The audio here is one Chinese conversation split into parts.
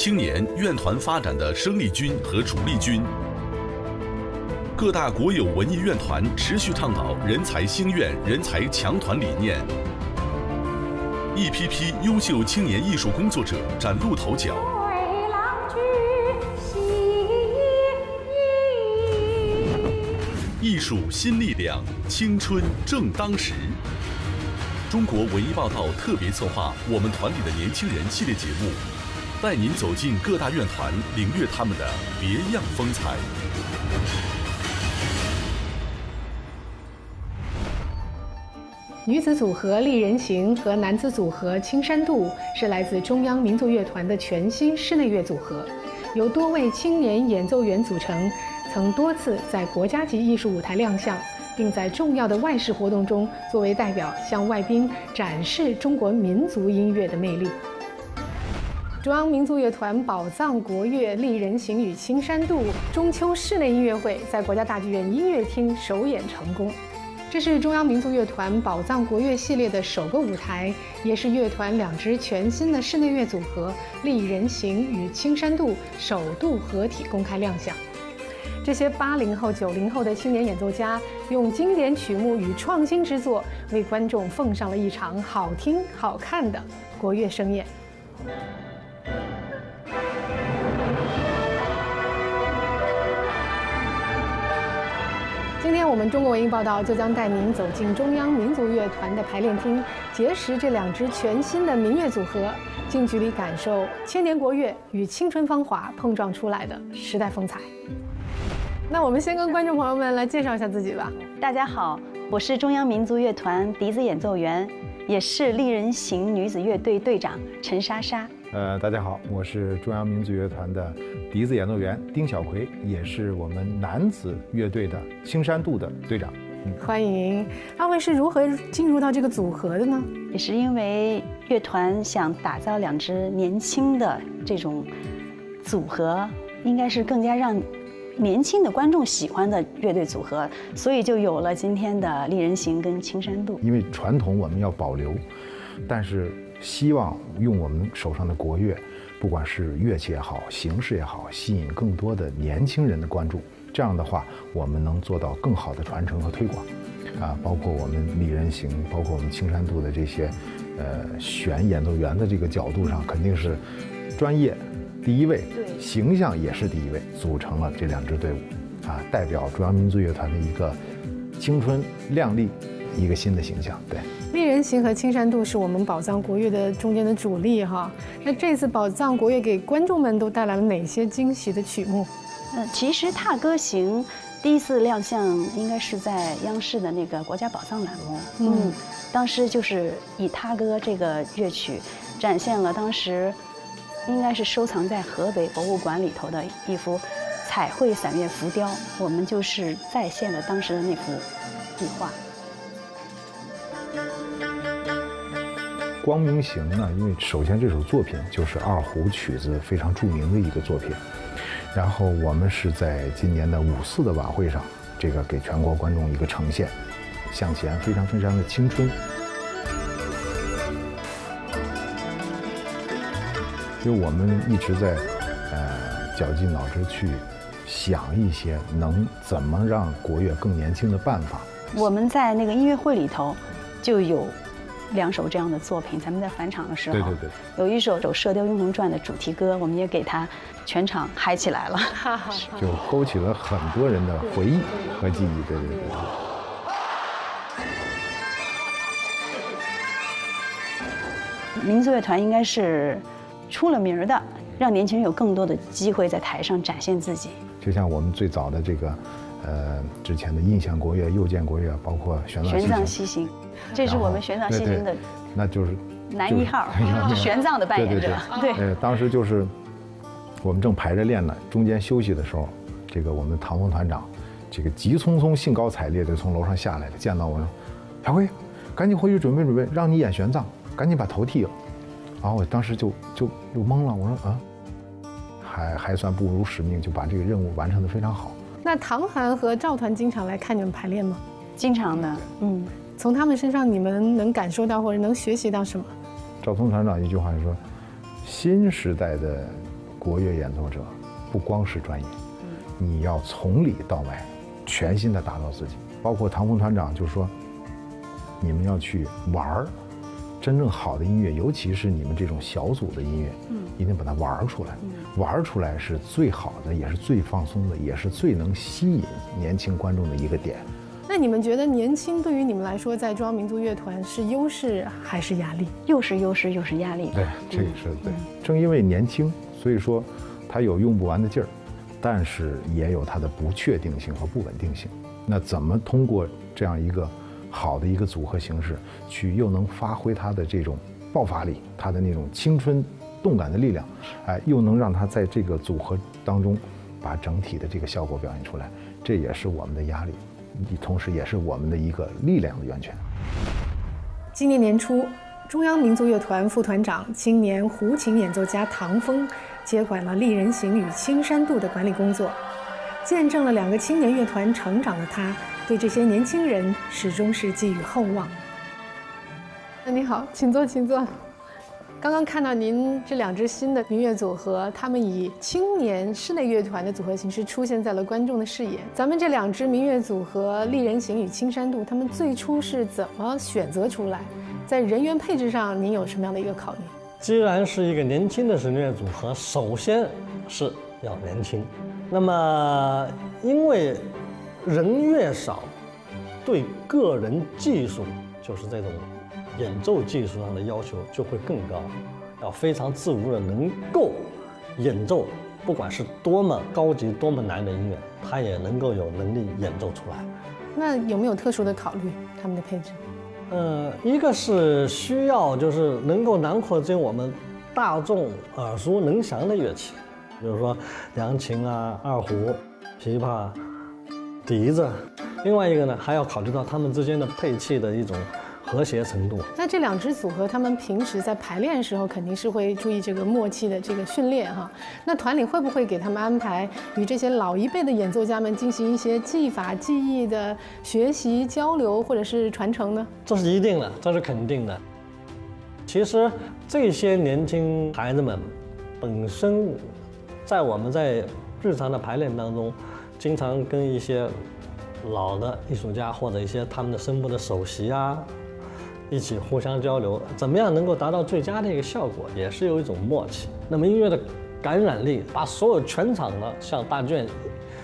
青年院团发展的生力军和主力军。各大国有文艺院团持续倡导人才兴院、人才强团理念，一批批优秀青年艺术工作者崭露头角。艺术新力量，青春正当时。中国文艺报道特别策划《我们团里的年轻人》系列节目，带您走进各大院团，领略他们的别样风采。 女子组合丽人行和男子组合青山渡是来自中央民族乐团的全新室内乐组合，由多位青年演奏员组成，曾多次在国家级艺术舞台亮相，并在重要的外事活动中作为代表向外宾展示中国民族音乐的魅力。中央民族乐团宝藏国乐丽人行与青山渡中秋室内音乐会在国家大剧院音乐厅首演成功。这是中央民族乐团宝藏国乐系列的首个舞台，也是乐团两支全新的室内乐组合丽人行与青山渡首度合体公开亮相。这些80后、90后的青年演奏家，用经典曲目与创新之作，为观众奉上了一场好听、好看的国乐盛宴。今天我们中国文艺报道就将带您走进中央民族乐团的排练厅，结识这两支全新的民乐组合，近距离感受千年国乐与青春芳华碰撞出来的时代风采。那我们先跟观众朋友们来介绍一下自己吧。 大家好，我是中央民族乐团笛子演奏员，也是丽人行女子乐队队长陈莎莎。 大家好，我是中央民族乐团的笛子演奏员丁小奎，也是我们男子乐队的青山渡的队长。 欢迎。二位是如何进入到这个组合的呢？ 也是因为乐团想打造两支年轻的这种组合，应该是更加让年轻的观众喜欢的乐队组合，所以就有了今天的丽人行跟青山渡。 因为传统我们要保留，但是希望用我们手上的国乐，不管是乐器也好，形式也好，吸引更多的年轻人的关注。这样的话，我们能做到更好的传承和推广。包括我们丽人行，包括我们青山渡的这些，选演奏员的这个角度上，肯定是专业第一位，形象也是第一位，组成了这两支队伍，代表中央民族乐团的一个青春靓丽，一个新的形象。对， 丽人行和青山渡是我们宝藏国乐的中间的主力哈。那这次宝藏国乐给观众们都带来了哪些惊喜的曲目？ 其实《踏歌行》第一次亮相应该是在央视的那个国家宝藏栏目。当时就是以踏歌这个乐曲，展现了当时应该是收藏在河北博物馆里头的一幅彩绘散乐浮雕，我们就是再现了当时的那幅壁画。 光明行呢，因为首先这首作品就是二胡曲子非常著名的一个作品，然后我们是在今年的5·4的晚会上，这个给全国观众一个呈现，向前非常非常的青春。因为我们一直在绞尽脑汁去想一些能怎么让国乐更年轻的办法。 我们在那个音乐会里头就有2首这样的作品，咱们在返场的时候， 对， 有一首《射雕英雄传》的主题歌，我们也给它全场嗨起来了， 就勾起了很多人的回忆和记忆。对。 民族乐团应该是出了名的，让年轻人有更多的机会在台上展现自己。 就像我们最早的这个，之前的印象国乐、右键国乐，包括玄奘西行， 这是我们玄奘西行的， 那就是男1号，玄奘的扮演者。 对，当时就是我们正排着练呢，中间休息的时候，这个我们唐风团长，这个急匆匆、兴高采烈地从楼上下来了，见到我说：“小辉，赶紧回去准备准备，让你演玄奘，赶紧把头剃了。”然后我当时就懵了，我说啊，还算不辱使命，就把这个任务完成得非常好。 那唐团和赵团经常来看你们排练吗？ 经常的， 从他们身上你们能感受到或者能学习到什么？ 赵通团长一句话就说：“新时代的国乐演奏者不光是专业，你要从里到外全心的打造自己。包括唐峰团长就说，你们要去玩儿，真正好的音乐，尤其是你们这种小组的音乐，一定把它玩出来。玩出来是最好的，也是最放松的，也是最能吸引年轻观众的一个点。 那你们觉得年轻对于你们来说，在中央民族乐团是优势还是压力？ 又是优势又是压力。 对，这个是对。正因为年轻，所以说他有用不完的劲儿，但是也有它的不确定性和不稳定性。那怎么通过这样一个好的一个组合形式，去又能发挥它的这种爆发力，它的那种青春动感的力量，又能让它在这个组合当中把整体的这个效果表现出来，这也是我们的压力，同时也是我们的一个力量的源泉。 今年年初，中央民族乐团副团长、青年胡琴演奏家唐峰接管了丽人行与青山渡的管理工作，见证了2个青年乐团成长的他，对这些年轻人始终是寄予厚望。你好，请坐，请坐。刚刚看到您这2支新的民乐组合，他们以青年室内乐团的组合形式出现在了观众的视野。咱们这2支民乐组合丽人行与青山渡，他们最初是怎么选择出来？在人员配置上，您有什么样的一个考虑？ 既然是一个年轻的室内乐组合，首先是要年轻。那么，因为人越少，对个人技术，就是这种演奏技术上的要求就会更高，要非常自如的能够演奏，不管是多么高级、多么难的音乐，他也能够有能力演奏出来。 那有没有特殊的考虑他们的配置？ 一个是需要就是能够囊括进我们大众耳熟能详的乐器，比如说扬琴啊、二胡、琵琶、笛子。另外一个呢，还要考虑到他们之间的配器的一种和谐程度。 那这2支组合，他们平时在排练的时候，肯定是会注意这个默契的这个训练哈。那团里会不会给他们安排与这些老一辈的演奏家们进行一些技法、技艺的学习、交流或者是传承呢？ 这是一定的，这是肯定的。其实这些年轻孩子们本身，在我们在日常的排练当中，经常跟一些老的艺术家或者一些他们的声部的首席啊，一起互相交流，怎么样能够达到最佳的一个效果，也是有一种默契。那么音乐的感染力，把所有全场的像大剧院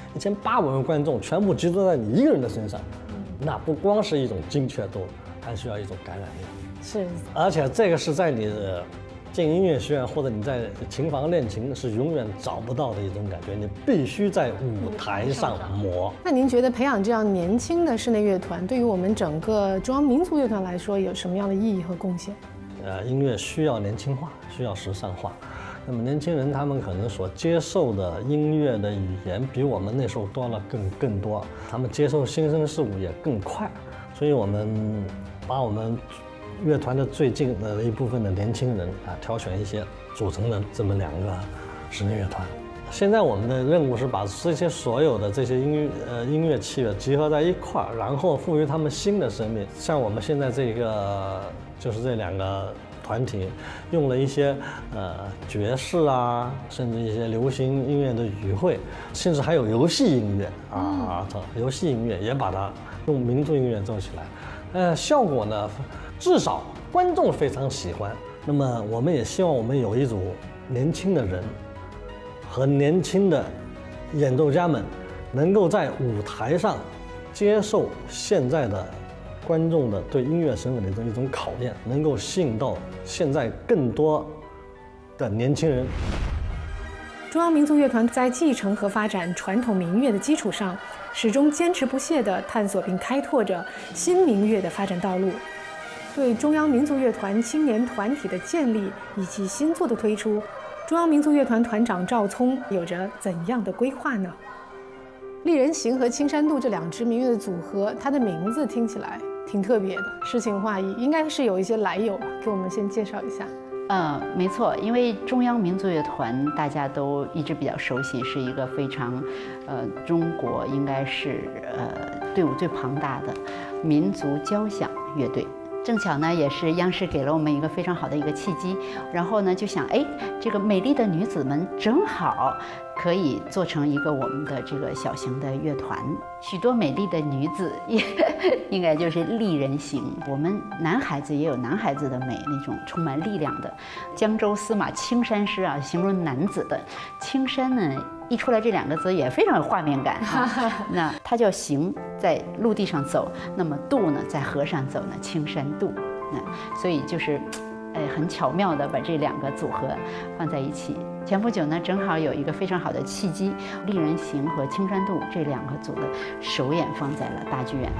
1800位观众全部集中在你一个人的身上，那不光是一种精确度，还需要一种感染力。 是， 而且这个是在你的进音乐学院或者你在琴房练琴是永远找不到的一种感觉，你必须在舞台上磨。 那您觉得培养这样年轻的室内乐团，对于我们整个中央民族乐团来说，有什么样的意义和贡献？ 音乐需要年轻化，需要时尚化。那么年轻人他们可能所接受的音乐的语言比我们那时候多了更多，他们接受新生事物也更快，所以我们把我们乐团的最近的一部分的年轻人挑选一些，组成了这么2个室内乐团。现在我们的任务是把这些所有的这些音乐器乐集合在一块儿，然后赋予他们新的生命。像我们现在这个就是这2个团体，用了一些爵士啊，甚至一些流行音乐的语汇，甚至还有游戏音乐游戏音乐也把它用民族音乐奏起来。效果呢，至少观众非常喜欢。那么我们也希望我们有一组年轻的人和年轻的演奏家们，能够在舞台上接受现在的观众的对音乐审美的一种考验，能够吸引到现在更多的年轻人。 中央民族乐团在继承和发展传统民乐的基础上，始终坚持不懈地探索并开拓着新民乐的发展道路。对中央民族乐团青年团体的建立以及新作的推出，中央民族乐团团长赵聪有着怎样的规划呢？丽人行和青山渡这2支民乐的组合，它的名字听起来挺特别的，诗情画意，应该是有一些来由吧？给我们先介绍一下。 没错，因为中央民族乐团大家都一直比较熟悉，是一个非常，中国应该是队伍最庞大的民族交响乐队。 正巧呢，也是央视给了我们一个非常好的一个契机，然后呢就想，哎，这个美丽的女子们正好可以做成一个我们的这个小型的乐团，许多美丽的女子也应该就是丽人型。我们男孩子也有男孩子的美，那种充满力量的。江州司马青衫诗啊，形容男子的。青衫呢，一出来这2个字也非常有画面感啊。那它叫行，在陆地上走；那么渡呢，在河上走呢，青衫渡。那所以就是，很巧妙的把这2个组合放在一起。前不久呢，正好有一个非常好的契机，丽人行和青衫渡这2个组的首演放在了大剧院。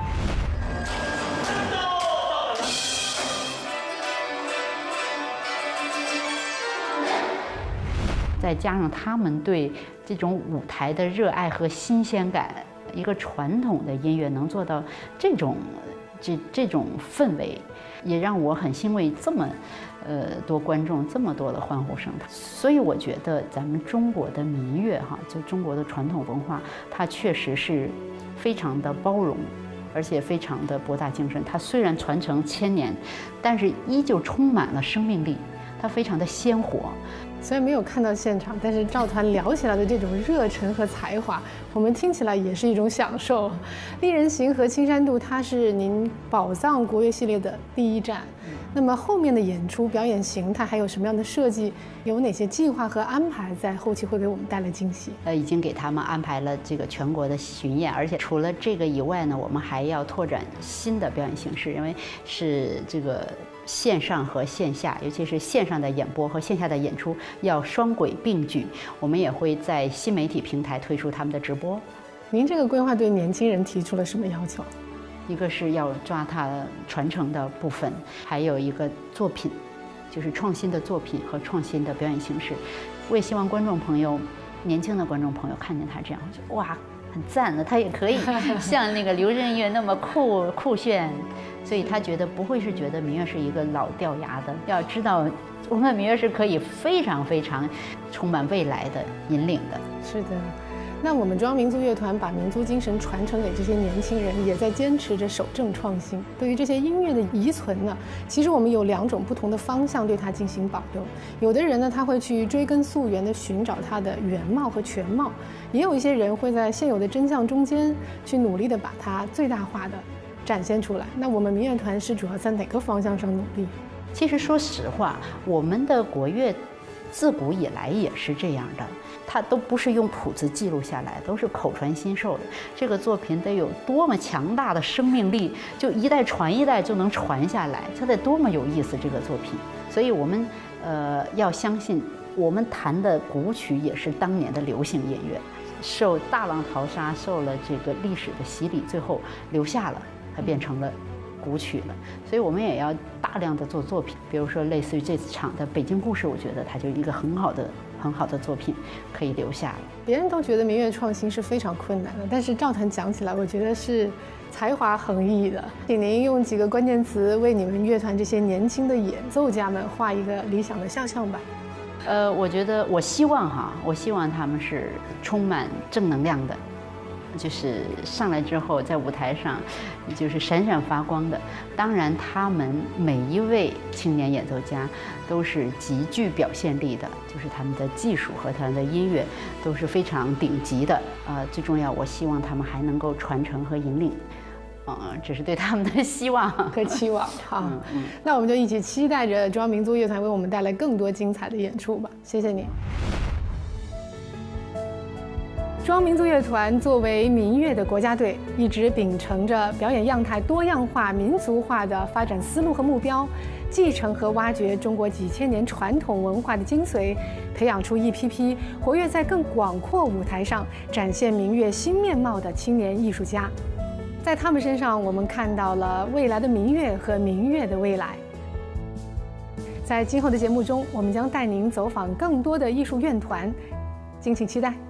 再加上他们对这种舞台的热爱和新鲜感，一个传统的音乐能做到这种氛围，也让我很欣慰。这么多观众，这么多的欢呼声，所以我觉得咱们中国的民乐哈，就中国的传统文化，它确实是非常的包容，而且非常的博大精深。它虽然传承1000年，但是依旧充满了生命力，它非常的鲜活。 虽然没有看到现场，但是赵团聊起来的这种热忱和才华，我们听起来也是一种享受。丽人行和青衫渡，它是您宝藏国乐系列的第1站。那么后面的演出表演形态还有什么样的设计？有哪些计划和安排在后期会给我们带来惊喜？ 已经给他们安排了这个全国的巡演，而且除了这个以外呢，我们还要拓展新的表演形式，因为是这个线上和线下，尤其是线上的演播和线下的演出要双轨并举。我们也会在新媒体平台推出他们的直播。 您这个规划对年轻人提出了什么要求？ 一个是要抓它传承的部分，还有一个作品，就是创新的作品和创新的表演形式。我也希望观众朋友，年轻的观众朋友看见他这样，就哇，很赞的，他也可以像那个刘震岳那么酷炫，所以他不会是觉得民乐是一个老掉牙的。要知道，我们民乐是可以非常非常充满未来的引领的。 是的。那我们中央民族乐团把民族精神传承给这些年轻人，也在坚持着守正创新。对于这些音乐的遗存呢，其实我们有2种不同的方向对它进行保留。有的人呢，他会去追根溯源地寻找它的原貌和全貌；也有一些人会在现有的真相中间去努力地把它最大化地展现出来。那我们民乐团是主要在哪个方向上努力？ 其实说实话，我们的国乐自古以来也是这样的。它都不是用谱子记录下来，都是口传心授的。这个作品得有多么强大的生命力，就一代传一代就能传下来，它得多么有意思这个作品。所以我们要相信，我们弹的古曲也是当年的流行音乐，受大浪淘沙，受了这个历史的洗礼，最后留下了，它变成了古曲了。所以我们也要大量的做作品，比如说类似于这次场的《北京故事》，我觉得它就一个很好的作品可以留下了。 别人都觉得民乐创新是非常困难的，但是赵团讲起来，我觉得是才华横溢的。请您用几个关键词为你们乐团这些年轻的演奏家们画一个理想的肖像吧。 我希望他们是充满正能量的，就是上来之后在舞台上就是闪闪发光的。当然他们每一位青年演奏家都是极具表现力的，就是他们的技术和他们的音乐都是非常顶级的。最重要，我希望他们还能够传承和引领，这是对他们的希望和期望。好，那我们就一起期待着中央民族乐团为我们带来更多精彩的演出吧。谢谢你。中央民族乐团作为民乐的国家队，一直秉承着表演样态多样化、民族化的发展思路和目标，继承和挖掘中国几千年传统文化的精髓，培养出一批批活跃在更广阔舞台上展现民乐新面貌的青年艺术家。在他们身上，我们看到了未来的民乐和民乐的未来。在今后的节目中，我们将带您走访更多的艺术院团，敬请期待。